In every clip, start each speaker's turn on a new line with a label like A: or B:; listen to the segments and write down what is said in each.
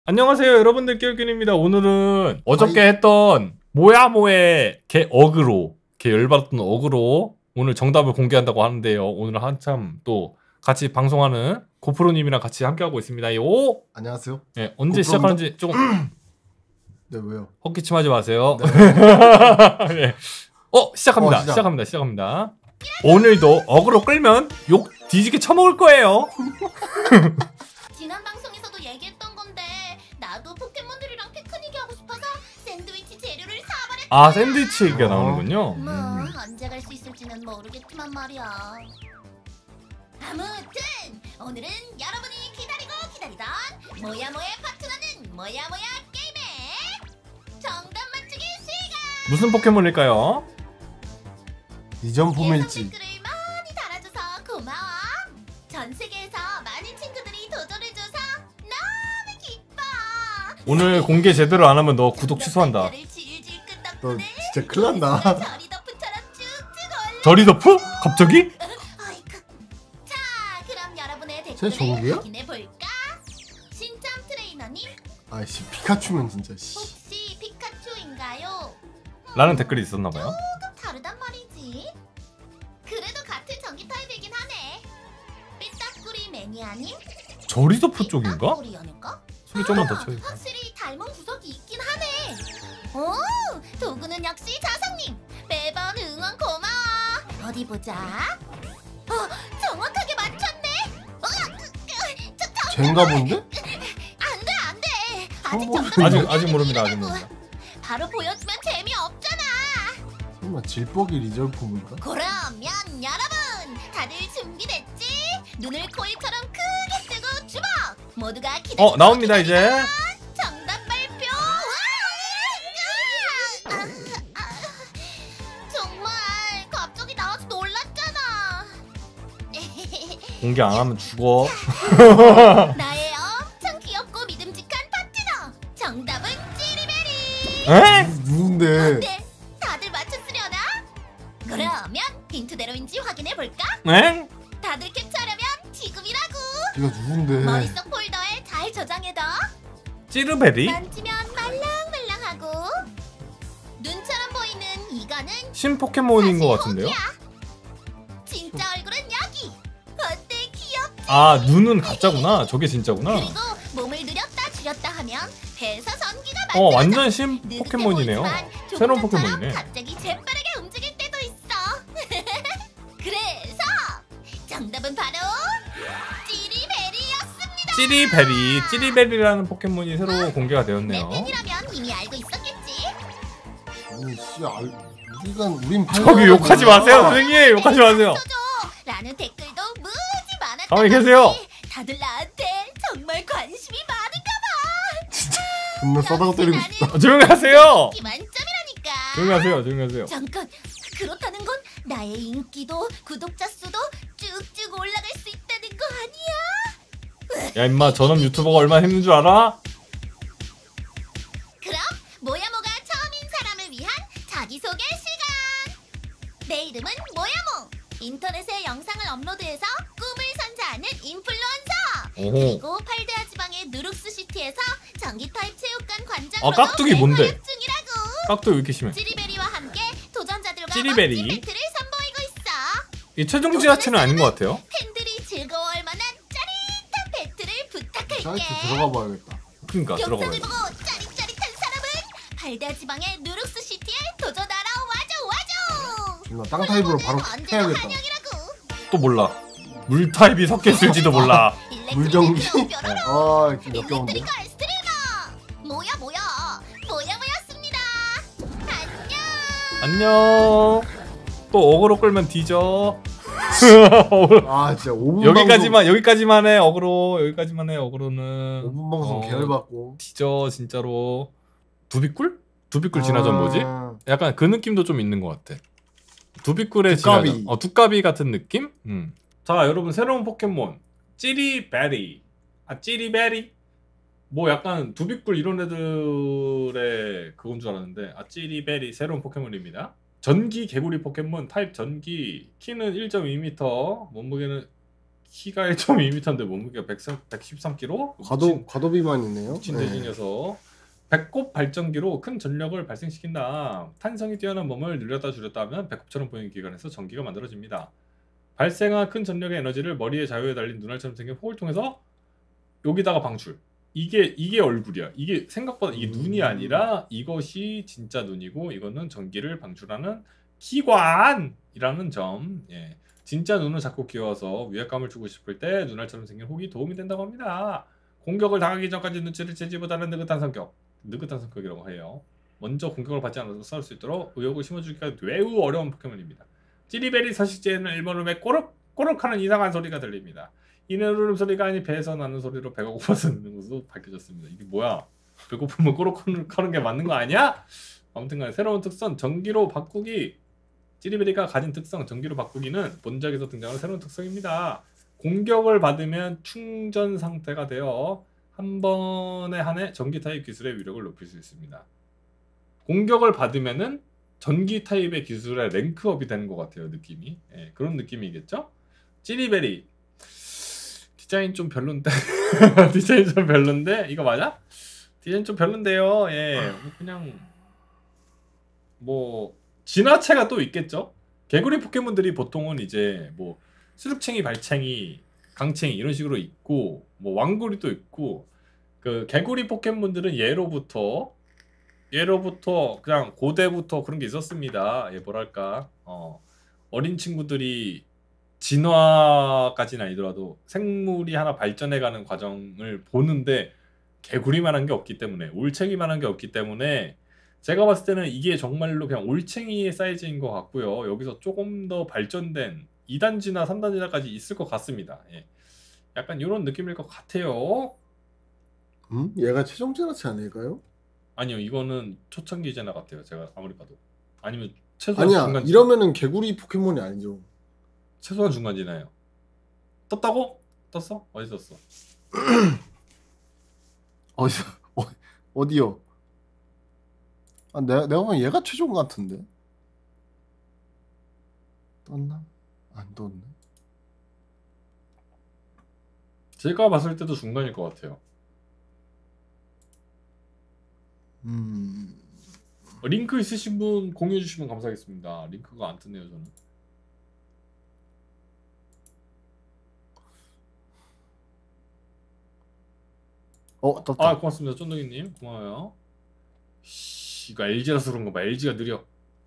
A: 안녕하세요 여러분들, 깨우균입니다. 오늘은 어저께 했던 모야모의 개 어그로, 개 열받았던 어그로 오늘 정답을 공개한다고 하는데요. 오늘 한참 또 같이 방송하는 고프로님이랑 같이 함께하고 있습니다. 요!
B: 안녕하세요.
A: 네, 언제 시작하는지 조금
B: 네, 왜요?
A: 헛기침하지 마세요.
B: 네.
A: 네. 시작합니다.
B: 시작.
A: 시작합니다. 오늘도 어그로 끌면 욕 뒤지게 쳐먹을 거예요.
C: 지난 방송에서도 얘기했던 건데 나도 포켓몬들이랑 피크닉이 하고 싶어서 샌드위치 재료를 사버렸지.
A: 아, 샌드위치 얘기가 나오는군요.
C: 뭐 언제 갈 수 있을지는 모르겠지만 말이야. 아무튼 오늘은 여러분이 기다리던 모야모야 파트너는 모야모야 게임의 정답 맞추기 시간.
A: 무슨 포켓몬일까요?
B: 이전
C: 예상
B: 포밀지.
C: 댓글을 많이 달아줘서 고마워. 전 세계에서 많은 친구들이 도전해줘서 너무 기뻐.
A: 오늘 공개 제대로 안 하면 너 구독 취소한다.
B: 너 진짜 큰일 난다.
C: 저리더프처럼 쭉쭉 올라.
A: 저리더프? 갑자기?
C: 어이쿠. 자, 그럼 여러분의
B: 쟤
C: 댓글을
B: 저기야?
C: 확인해 볼까? 신참 트레이너님,
B: 아이씨, 피카츄면 진짜 씨.
C: 혹시 피카츄인가요?
A: 라는 댓글이 있었나봐요.
C: 조금 다르단 말이지. 그래도 같은 전기 타입이긴 하네. 삐딱구리 매니아님?
A: 저리더프 쪽인가?
C: 삐딱구리였을까?
A: 소리 좀만 더 쳐요.
C: 확실히 닮은 구석이 있긴 하네. 오, 도구는 역시 자성님. 매번 응원 고마워. 어디 보자. 정확하게 맞췄네.
B: 쟤인가 본데?
C: 안돼. 아직
B: 뭐,
C: 정답
A: 아직 모릅니다. 아직 모릅니다.
C: 바로 보여주면 재미없잖아.
B: 설마 질뻑이 리절폼인가?
C: 그러면 여러분 다들 준비됐지? 눈을 코일처럼 크게 뜨고 주먹. 모두가 기다리고
A: 나옵니다 이제.
C: 정답 발표. 정말 갑자기 나와서 놀랐잖아.
A: 공개 안 하면 죽어.
C: 나의 엄청 귀엽고 믿음직한 파트너. 정답은 찌리베리.
A: 에?
B: 누군데?
C: 네, 다들 맞췄으려나? 그러면 힌트대로인지 확인해 볼까?
A: 에?
C: 다들 캡처하려면 지금이라고.
B: 이거 누군데?
C: 머릿속 폴더에 잘 저장해둬.
A: 찌르베리?
C: 만지면 말랑말랑하고 눈처럼 보이는 이거는
A: 신포켓몬인 것
C: 사실
A: 같은데요?
C: 호기야. 진짜 얼굴은 여기. 어때, 귀엽지?
A: 아, 눈은 가짜구나. 저게 진짜구나.
C: 그리고 몸을 늘렸다 줄였다 하면 배에서 전기가 만들어져.
A: 완전 신
C: 느긋해
A: 포켓몬이네요.
C: 보이지만 조금
A: 새로운
C: 전처럼
A: 포켓몬이네.
C: 갑자기 재빠르게 움직일 때도 있어. 그래서 정답은 바로 찌리베리였습니다.
A: 찌리베리. 찌리베리라는 포켓몬이 새로 공개가
C: 내
A: 되었네요.
C: 팬이라면 이미 알고 있었겠지.
B: 아니 씨, 우린
A: 저기 욕하지 마세요, 선생님. 욕하지 마세요.
C: 라는 댓글도 무지 많았던
A: 가만히 계세요.
C: 건지 다들 나한테 정말 관심이 많은가
B: 존나
C: 봐.
B: 싸다고 때리고
C: 역시
B: 싶다.
C: 나는
A: 조용히 하세요.
C: 인기 만점이라니까.
A: 조용히 하세요. 조용히 하세요.
C: 잠깐, 그렇다는 건 나의 인기도 구독자 수도 쭉쭉 올라갈 수 있다는 거 아니야?
A: 야, 임마, 전업 유튜버가 얼마나 힘든 줄 알아?
C: 그럼 모야모가 처음인 사람을 위한 자기소개 시간. 내 이름은 모야모. 인터넷에 영상을 업로드해서 꿈을 선사하는 인플루언서.
A: 오호.
C: 그리고 팔대아 지방의 누룩스시티에서 전기타입 체육관 관장으로
A: 깍두기 뭔데?
C: 중이라고.
A: 깍두 왜 이렇게 심해?
C: 찌리베리와 함께 도전자들과
A: 찌리베리.
C: 멋진 배틀을 선보이고 있어.
A: 이 최종 지하체는 아닌 것 같아요.
C: 팬들이 즐거워할 만한 짜릿한 배틀을 부탁할게.
B: 사이트 들어가 봐야겠다.
A: 그러니까 들어가
C: 영상을
A: 봐요.
C: 보고 짜릿짜릿한 사람은 팔대아 지방의 누룩스시티에 도전하러 와줘.
B: 존나 땅 타입으로 바로
C: 언제나
B: 해야겠다.
C: 환영이라고.
A: 또 몰라. 물 타입이 섞여 있을지도 몰라.
B: 물정지?
C: 뾰로로.
B: 아, 이렇게 역겨운데.
C: 일렉트리컬 스트리머. 모야모야였습니다. 안녕.
A: 안녕. 또 어그로 끌면 뒤져.
B: 아, 진짜 5분
A: 여기까지만 해. 여기까지만 해. 어그로는
B: 5분 방송 개를 받고.
A: 뒤져 진짜로. 두비꿀? 두비꿀 진화전 뭐지? 약간 그 느낌도 좀 있는 것 같아. 두비꿀의
B: 두꺼비.
A: 진화전. 두꺼비 같은 느낌? 자, 여러분, 새로운 포켓몬 찌리베리. 찌리베리? 뭐 약간 두비꿀 이런 애들의 그건 줄 알았는데, 찌리베리 새로운 포켓몬입니다. 전기 개구리 포켓몬, 타입 전기, 키는 1.2m, 몸무게는 키가 1.2m인데 몸무게가 113kg?
B: 과도 비만이네요.
A: 미친 돼지 녀석. 배꼽 발전기로 큰 전력을 발생시킨다. 탄성이 뛰어난 몸을 늘렸다 줄였다 하면 배꼽처럼 보이는 기관에서 전기가 만들어집니다. 발생한 큰 전력의 에너지를 머리의 자유에 달린 눈알처럼 생긴 폭을 통해서 여기다가 방출. 이게 얼굴이야. 이게 생각보다 이게 눈이 아니라 이것이 진짜 눈이고 이거는 전기를 방출하는 기관이라는 점. 예. 진짜 눈을 자꾸 끼워서 위압감을 주고 싶을 때 눈알처럼 생긴 혹이 도움이 된다고 합니다. 공격을 당하기 전까지 눈치를 채지보다는 느긋한 성격이라고 해요. 먼저 공격을 받지 않아도 싸울 수 있도록 의욕을 심어주기가 매우 어려운 포켓몬입니다. 찌리베리 서식지에는 일본음의 꼬륵꼬륵하는 이상한 소리가 들립니다. 이는 울음소리가 아닌 배에서 나는 소리로 배가 고파서 듣는 것으로 밝혀졌습니다. 이게 뭐야? 배고프면 꼬륵꼬륵하는 게 맞는 거 아니야? 아무튼간에 새로운 특성 전기로 바꾸기. 찌리베리가 가진 특성 전기로 바꾸기는 본작에서 등장하는 새로운 특성입니다. 공격을 받으면 충전 상태가 되어 한 번에 한해 전기 타입 기술의 위력을 높일 수 있습니다. 공격을 받으면은 전기 타입의 기술의 랭크업이 되는 것 같아요. 느낌이. 예, 그런 느낌이겠죠? 찌리베리 디자인 좀 별론데 디자인 좀 별론데 이거 맞아? 디자인 좀 별론데요. 예, 그냥 뭐 진화체가 또 있겠죠? 개구리 포켓몬들이 보통은 이제 뭐 수륙챙이, 발챙이, 강챙이 이런 식으로 있고 뭐 왕구리도 있고 그 개구리 포켓몬들은 예로부터 그냥 고대부터 그런 게 있었습니다. 예, 뭐랄까 어린 친구들이 진화까지는 아니더라도 생물이 하나 발전해가는 과정을 보는데 개구리만한 게 없기 때문에 올챙이만한 게 없기 때문에 제가 봤을 때는 이게 정말로 그냥 올챙이의 사이즈인 것 같고요. 여기서 조금 더 발전된 2단지나 3단지나까지 있을 것 같습니다. 예. 약간 이런 느낌일 것 같아요.
B: 얘가 최종 진화체 아닐까요?
A: 아니요, 이거는 초창기 제나 같아요. 제가 아무리 봐도. 아니면 최소한
B: 아니야,
A: 중간
B: 이러면은 개구리 포켓몬이 아니죠.
A: 최소한 중간 지나요. 떴다고? 떴어? 어디 떴어?
B: 어디요? 아, 내가 보면 얘가 최종 같은데. 떴나? 안 떴네.
A: 제가 봤을 때도 중간일 것 같아요. 링크 있으신 분 공유해 주시면 감사하겠습니다. 링크가 안 뜨네요, 저는.
B: 떴다.
A: 아, 고맙습니다. 쫀득이님 고마워요. 이거 LG라서 그런 거 봐. LG가 느려.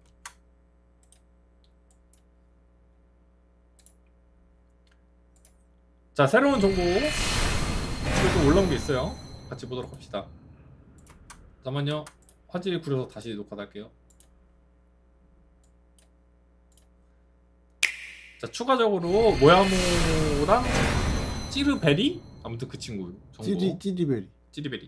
A: 자, 새로운 정보 또 올라온 게 있어요. 같이 보도록 합시다. 잠깐만요. 화질이 구려서 다시 녹화 할게요. 자, 추가적으로 모야모랑 찌르베리? 아무튼 그 친구 정보.
B: 찌리베리.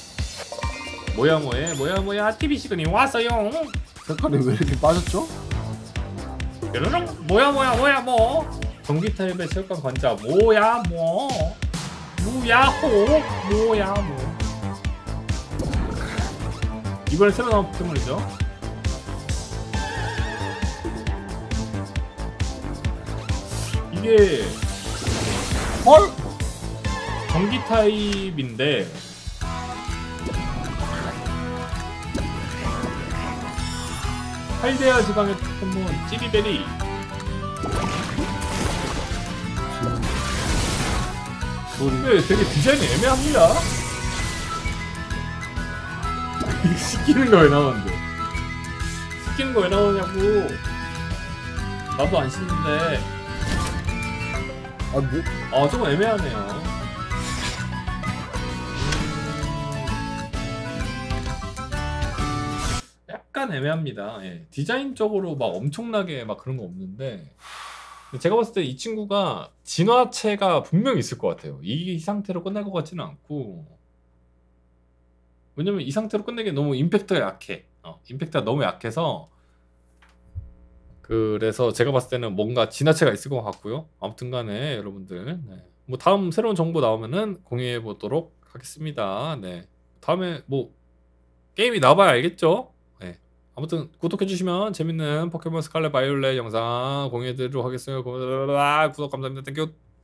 A: 모야모야 TV 시간이 왔어요.
B: 색깔이 왜 이렇게 빠졌죠?
A: 뾰로롱 모야모 전기 타입의 체육관 관자 모야모 이번에 새로 나온 포켓몬이죠. 이게
B: 헐!
A: 전기 타입인데 할데아 지방의 포켓몬 찌리베리. 근데 되게 디자인이 애매합니다. 이거 시키는 거 왜 나오는데? 시키는 거 왜 나오냐고. 나도 안 씻는데. 조금 애매하네요. 약간 애매합니다. 예. 디자인적으로 막 엄청나게 막 그런 거 없는데 제가 봤을 때 이 친구가 진화체가 분명히 있을 것 같아요. 이 상태로 끝날 것 같지는 않고, 왜냐면 이 상태로 끝내기 너무 임팩트가 약해. 임팩트가 너무 약해서 그래서 제가 봤을 때는 뭔가 진화체가 있을 것 같고요. 아무튼 간에 여러분들 뭐 다음 새로운 정보 나오면은 공유해 보도록 하겠습니다. 네. 다음에 뭐 게임이 나와봐야 알겠죠? 네. 아무튼 구독해주시면 재밌는 포켓몬 스칼렛 바이올렛 영상 공유해드리도록 하겠습니다. 구독 감사합니다. 땡큐.